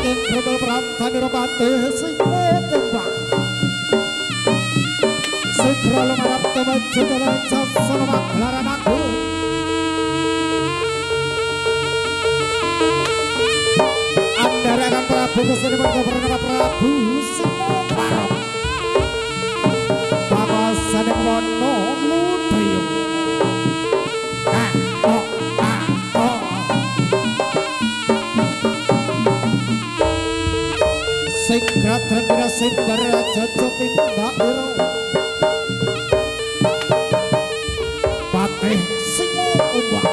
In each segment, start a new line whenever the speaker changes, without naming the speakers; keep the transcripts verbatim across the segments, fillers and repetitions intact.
saking grogol prantani romante sing kumbang segera lumarap temacu dalam jasa lemak laramaku andarakan Prabu Gusti Mangga Purnama Prabu Singowaro Pakasane Wono Ludayu ah oh ah oh sing gratren simbar jajak tindak ira patih Singowaro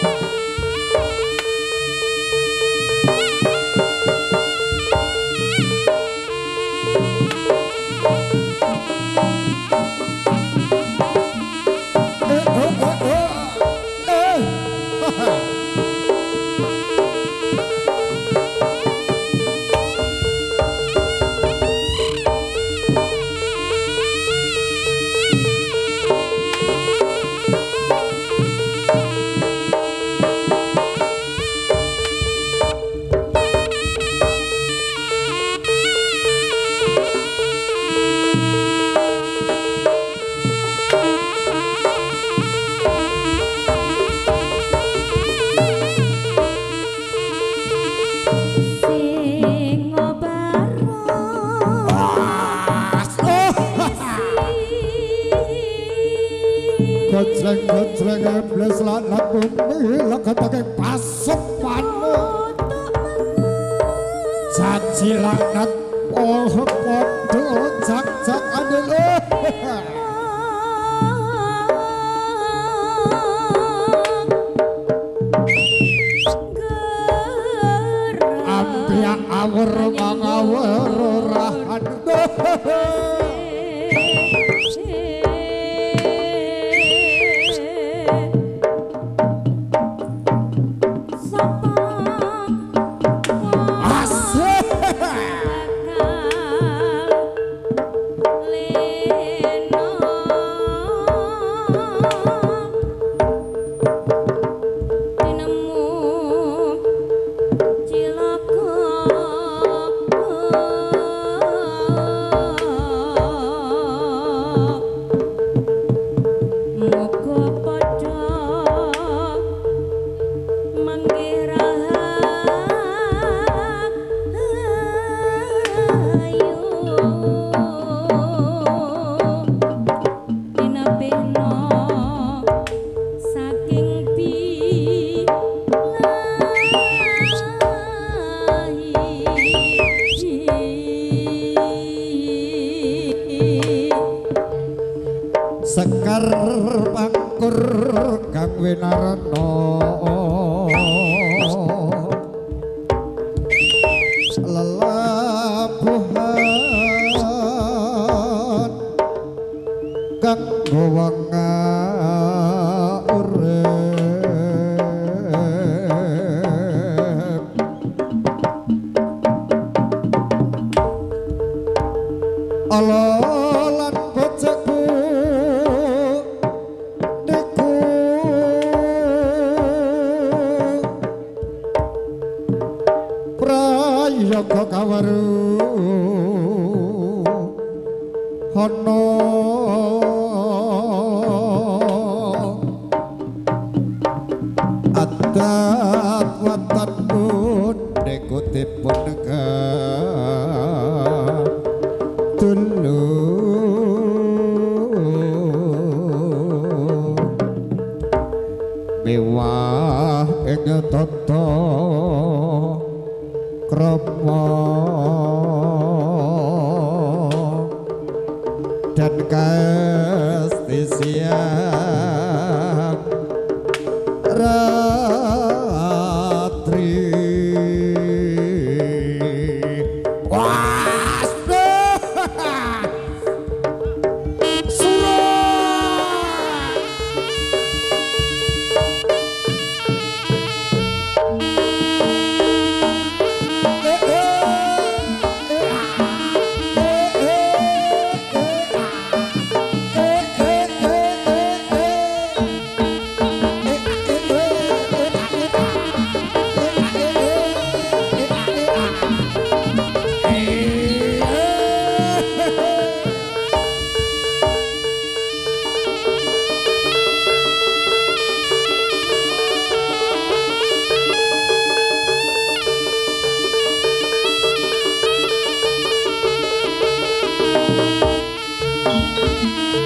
gojreng-gojreng eblis lanat bumi leketake pasupanmu janji lanat oh podo jak-jak andel ambiak awur mangawur rahan sekar pangkur kang winarana lelabuhan kang gowanga urip Allah lan bojoku Prayoga kawaru hono adat watanmu nekutipun negah dulu mewah ing tata krama dan kastisian ratri was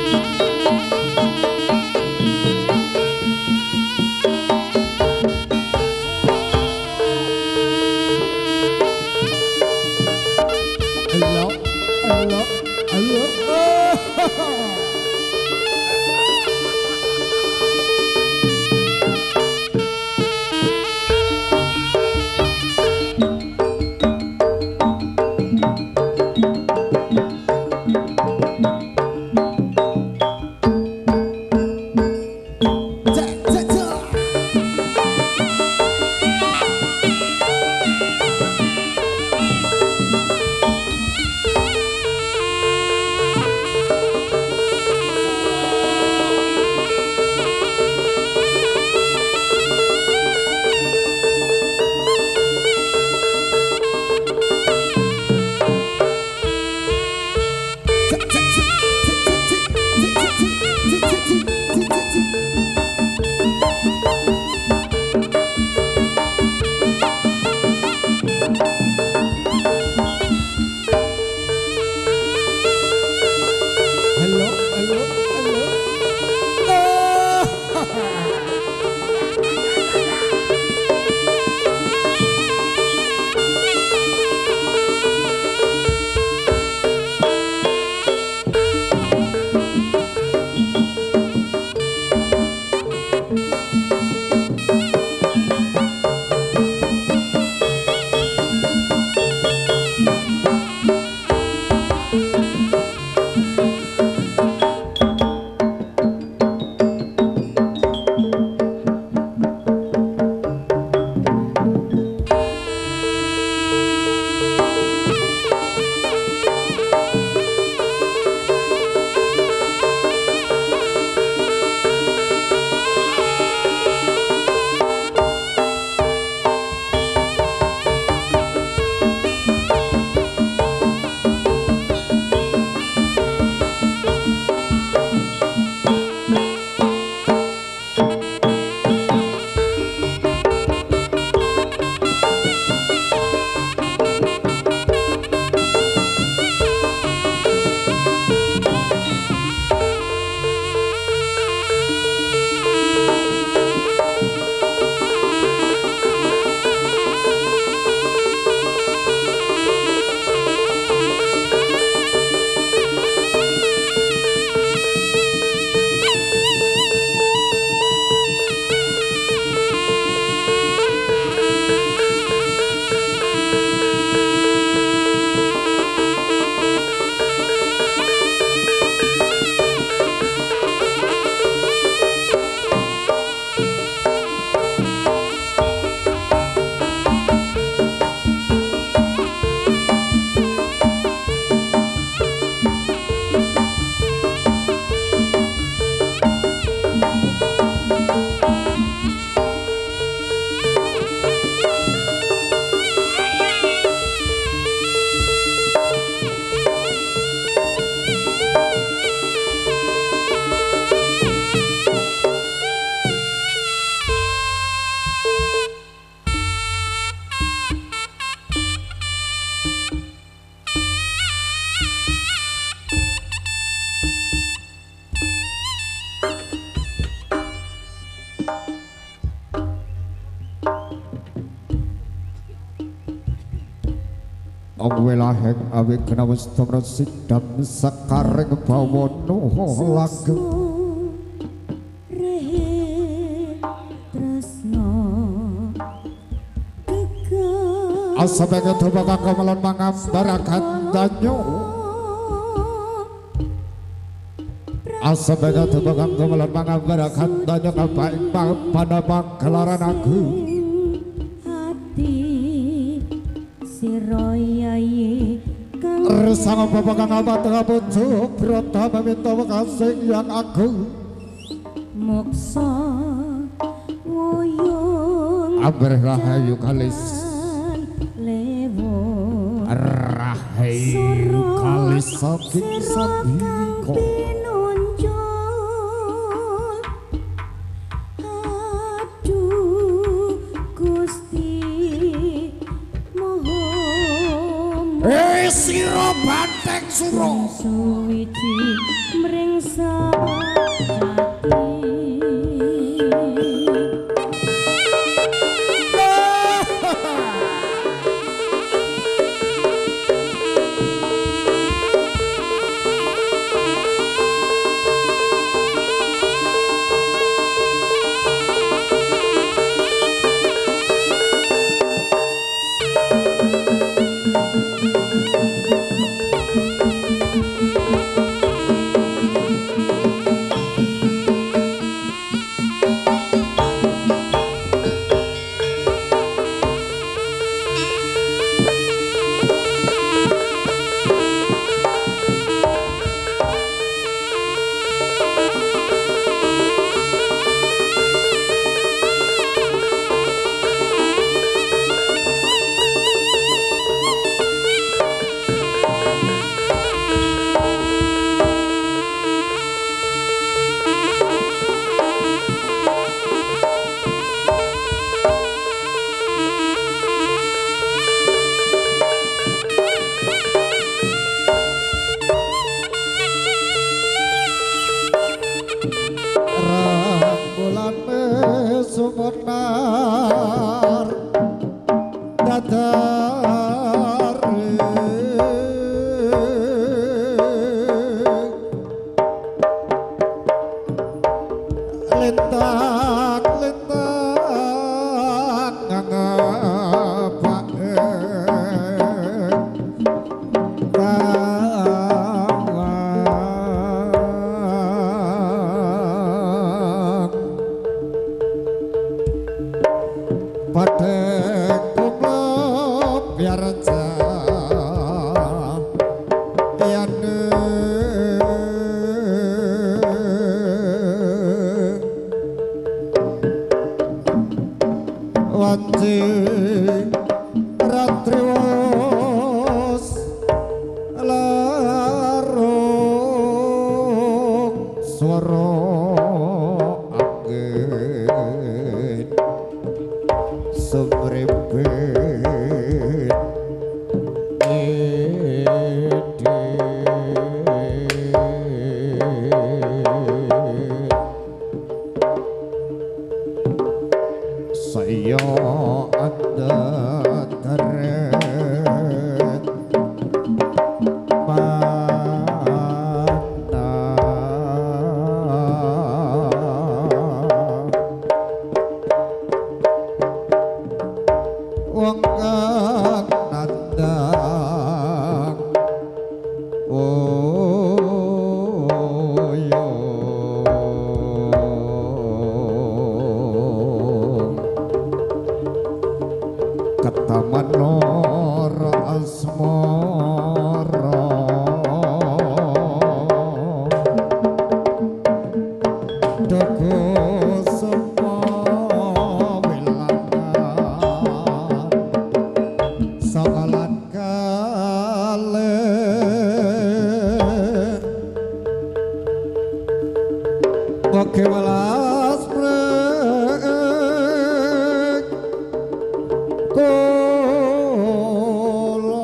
Awelaheng awi kenawis tumrun sidam sakaring bawono langgeng asabenge tumeka kemelon mangambarakan danyo asabenge tumeka kemelon mangambarakan danyo kapaing pada pangkelaran aku Resang bapak kang abad ngabucu Brota meminta makasih yang aku
Moksa woyong
Amber rahayu kalis
Lewo
Rahayu kalis saking sabiko suro
suwiji mringsa ati
sumunar dadar lentak lentak ngapa Padek kuplop biar aja yane wanci ratri wos larung swara angin semrempet ede saya ada teret wong kang nandang oh yo ketaman loro asmara doko sepo sakalan kale oke welas brek kolo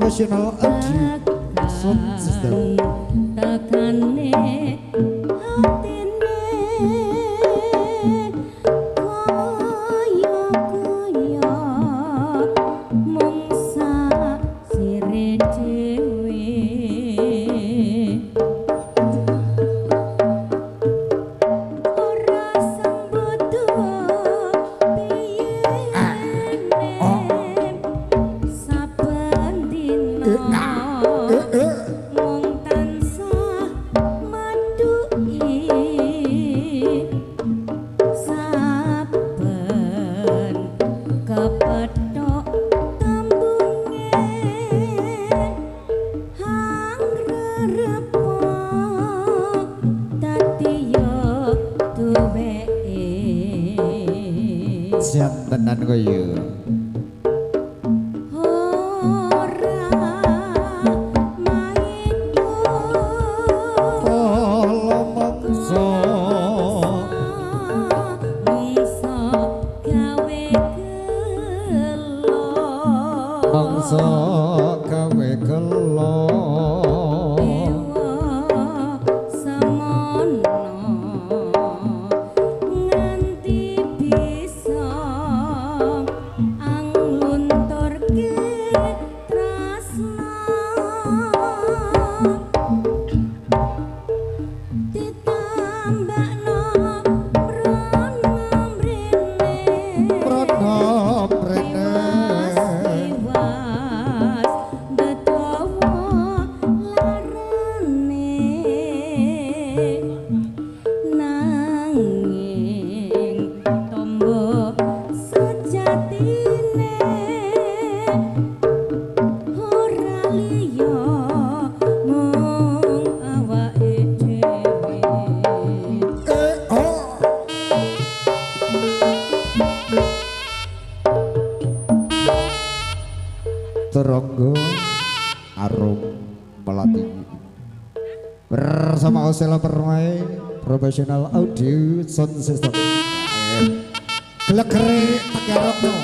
professional audio sound system.
Tekane hatine kaya-kaya mongsa sire dhewe ora sambut piye saben dina mung tansah maduki saben kepethuk tambunge hangrepok dadi yo duweke
Siap tenan koyo. Mangsa gawe gelo
semono nganti bisa anglunturke tresna ditambakno mrono mrene
Prono prene Teronggo Arum Melati bersama Osela Permai professional audio sound system. Gelekere Tegarokno.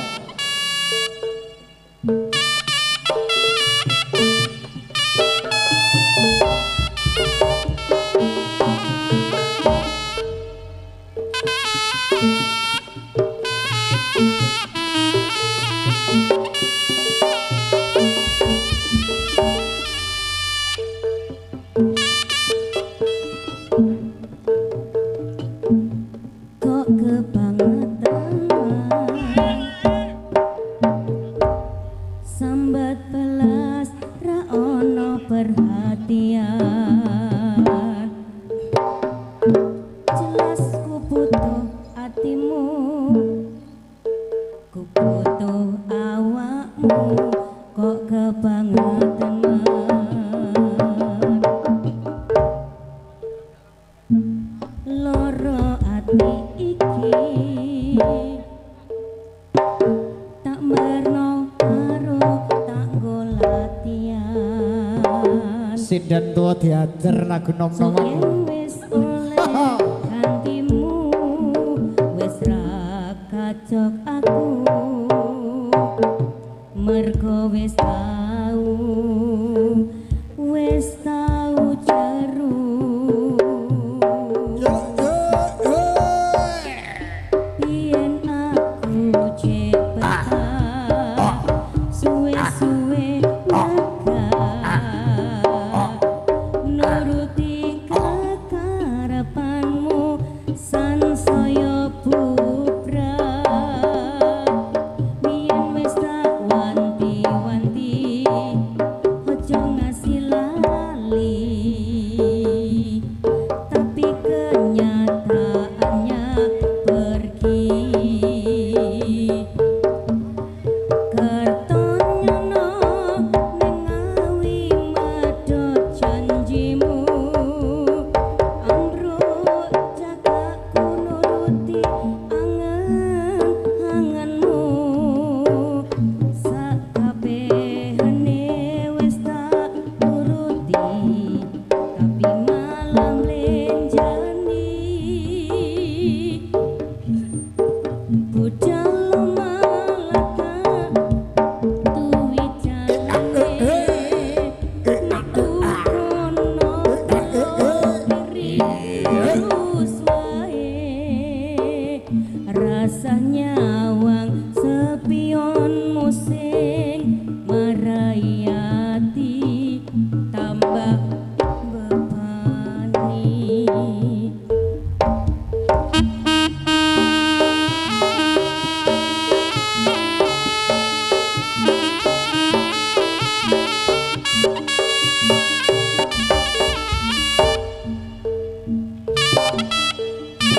kok kebangetan sambat belas ra ono perhatian jelas ku butuh atimu ku butuh awakmu kok kebangetan loro ati iki tak merno karo tak golatian
Sinden tua diajar lagu nom-noman.
Yen wis oleh gantimu wis ra kacok aku mergo wis tau wis tau jeru Biyen aku cek betah suwe-suwe megah nuruti kekarepanmu sansaya bubrah biyen wis tak wanti-wanti ojo ngasih lali tapi kenyataannya pergi kertonyono nengawi medhot janjimu ambruk jaga kuno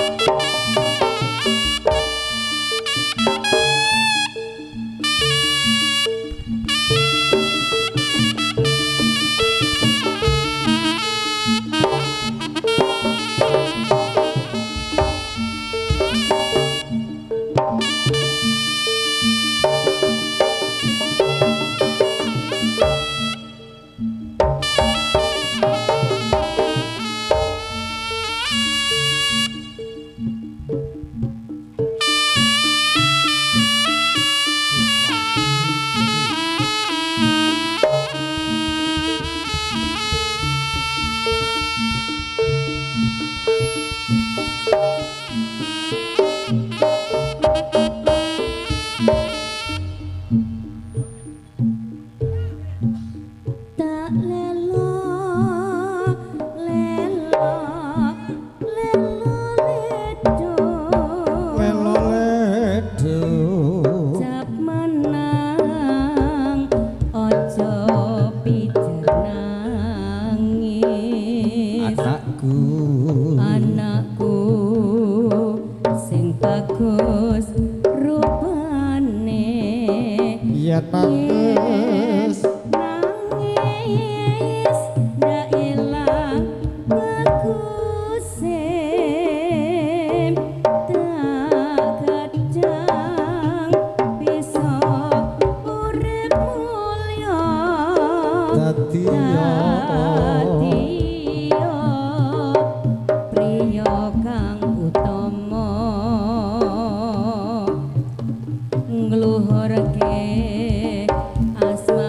Ngluhurke asma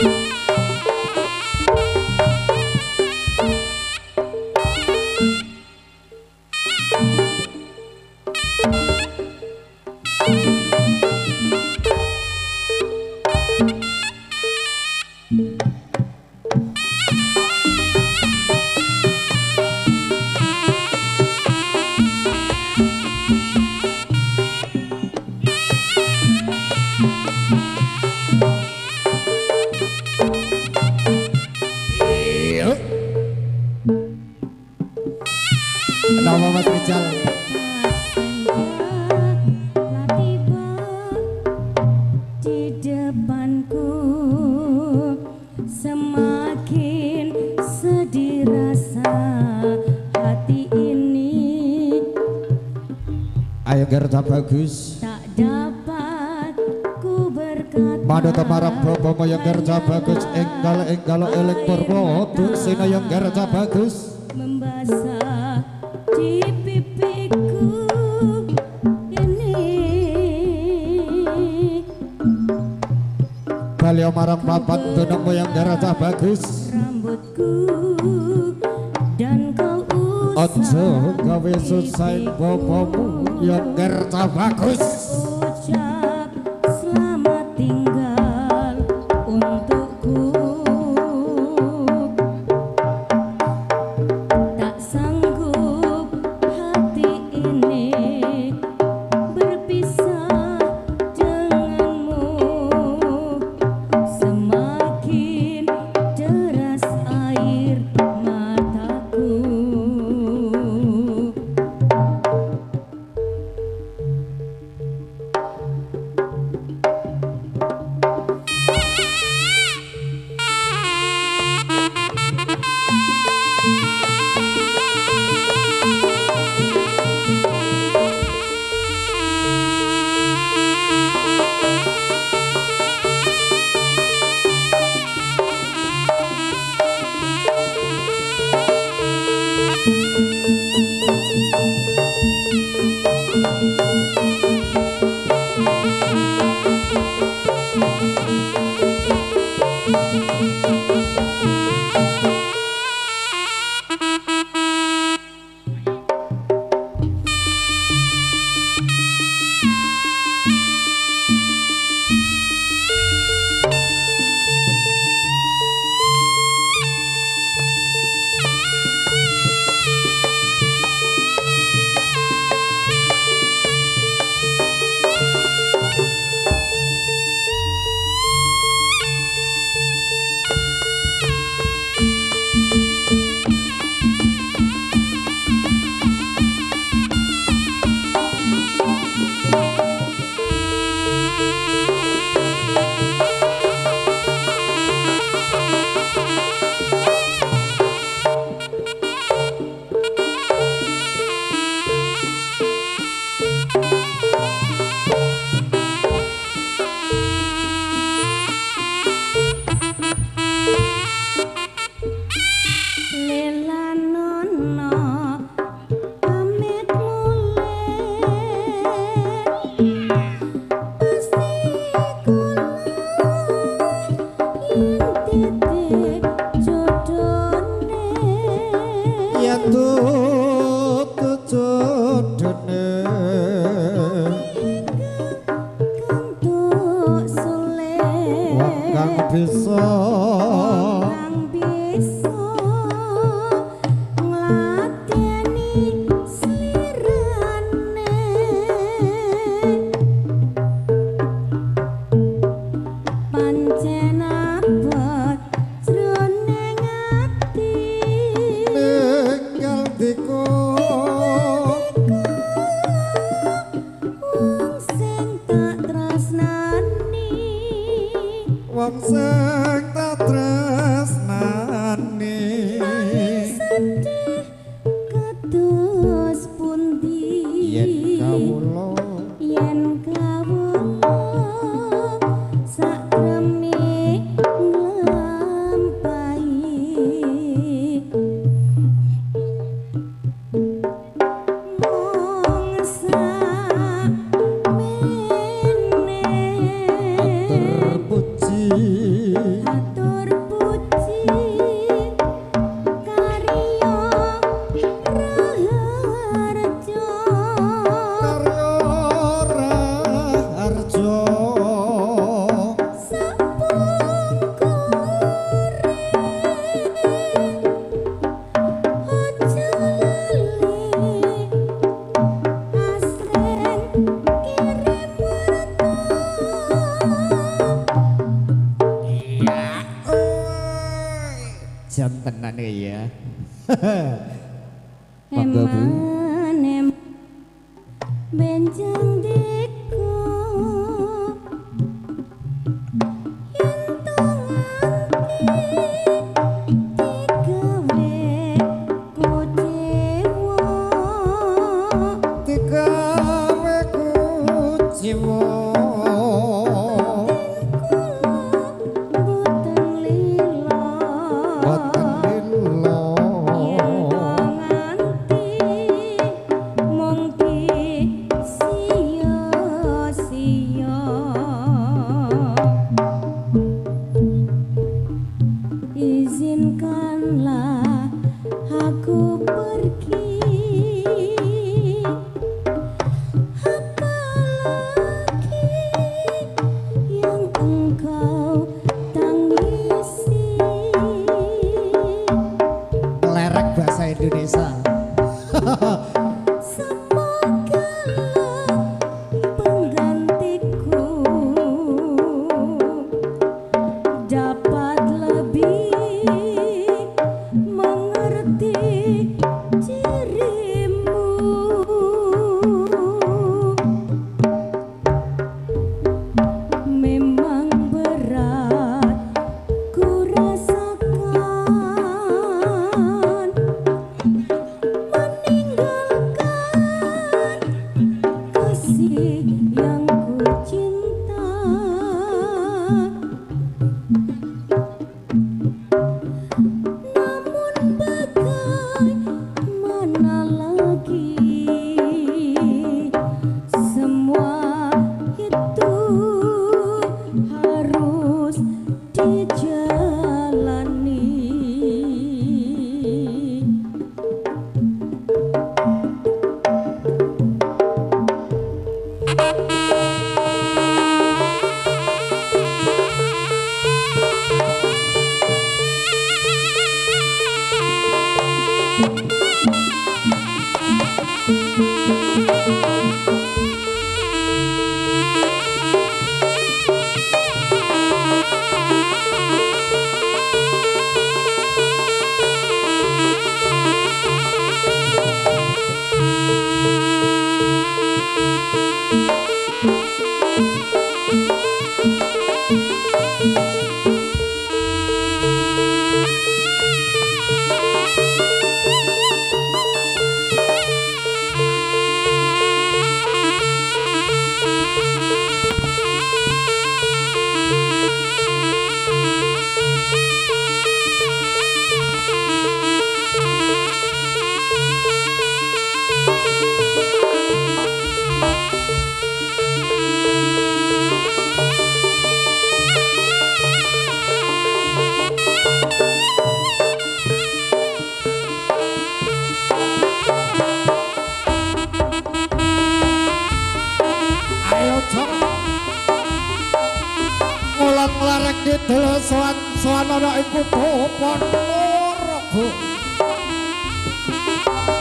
Nama Mas Rijal.
Di depanku semakin sedih rasa hati ini
Ayo Gerda bagus.
tak dapat ku berkata
Madu temarang bobo yang Gerda bagus. Enggal enggal elek purwo tu sina yang Gerda bagus.
membasah di pipiku ini
Balio marang papat tunung yang Gerda bagus.
rambutku dan kau
Ojo
usah
gawe susah bobomu yang Gerda bagus.
ucap selamat tinggal untukku tak sanggup hati ini berpisah denganmu semakin deras air mataku
bisa
orang bisa nglateni slirane pancen abot jroning ati
ninggal diku
wong sing tak tresnani
wong sing tak tresnani
sedih kados pundi
yen kawula
yen kawula sakremi nglampahi mung sakmene
terpuji
atur
Jam tenan ya. Monggo Bu.
Emanem benjang deko yen to nganti digawe kucewa izinkanlah aku pergi, apalagi yang engkau tangisi.
Lerek bahasa Indonesia.
Semogalah penggantiku dapat lebih mengerti dirimu. Memang berat ku rasakan meninggalkan kasih yang ku cinta. Namun bagaimana lagi, semua itu harus dijalani.
Ayo cok ngulang larek didel soan soan ana ing kubu Ponorogo.